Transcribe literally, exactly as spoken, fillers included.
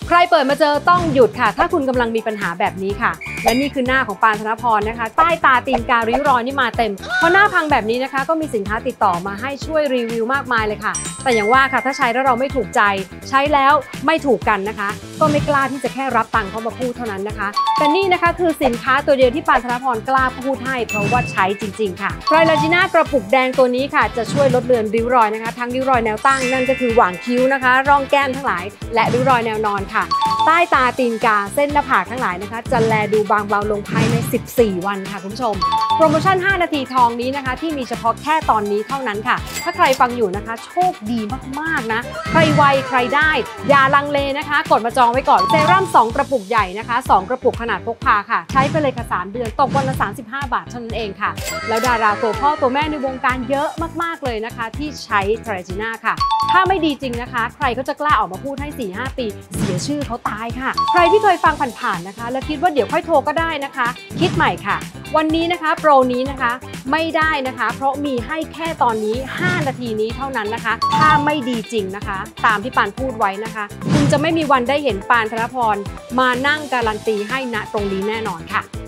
ใครเปิดมาเจอต้องหยุดค่ะถ้าคุณกำลังมีปัญหาแบบนี้ค่ะและนี่คือหน้าของปานธนพรนะคะใต้ตาตีนการิ้วรอยนี่มาเต็มพอหน้าพังแบบนี้นะคะก็มีสินค้าติดต่อมาให้ช่วยรีวิวมากมายเลยค่ะแต่อย่างว่าค่ะถ้าใช้แล้วเราไม่ถูกใจใช้แล้วไม่ถูกกันนะคะก็ไม่กล้าที่จะแค่รับตังค์เขามาพูดเท่านั้นนะคะแต่นี่นะคะคือสินค้าตัวเดียวที่ปานธนพรกล้าพูดให้เพราะว่าใช้จริงๆค่ะไตรลาจีน่ากระปุกแดงตัวนี้ค่ะจะช่วยลดเลือนริ้วรอยนะคะทั้งริ้วรอยแนวตั้งนั่นก็คือหว่างคิ้วนะคะร่องแก้มทั้งหลายและริ้วรอยแนวนอนค่ะใต้ตาตีนกาเส้นหน้าผากทั้งหลายนะคะจะแลดูบางเบาลงภายในสิบสี่วันค่ะคุณผู้ชมโปรโมชั่นห้านาทีทองนี้นะคะที่มีเฉพาะแค่ตอนนี้เท่านั้นค่ะถ้าใครฟังอยู่นะคะโชคดีมากๆนะใครไวใครได้อย่าลังเลนะคะกดมาจองไว้ก่อนเซรั่มสองกระปุกใหญ่นะคะสองกระปุกขนาดพกพาค่ะใช้ไปเลยค่ะสามเดือนตกวันละสามสิบห้าบาทเท่านั้นเองค่ะแล้วดาราตัวพ่อตัวแม่ในวงการเยอะมากๆเลยนะคะที่ใช้ไตรจีน่าค่ะถ้าไม่ดีจริงนะคะใครเขาจะกล้าออกมาพูดให้ สี่ห้า ปีเสียชื่อเขาตายค่ะใครที่เคยฟังผ่านๆนะคะแล้วคิดว่าเดี๋ยวค่อยโทรก็ได้นะคะคิดใหม่ค่ะวันนี้นะคะโปรนี้นะคะไม่ได้นะคะเพราะมีให้แค่ตอนนี้ห้านาทีนี้เท่านั้นนะคะถ้าไม่ดีจริงนะคะตามที่ปานพูดไว้นะคะคุณจะไม่มีวันได้เห็นปานธนพรมานั่งการันตีให้ณตรงนี้แน่นอนค่ะ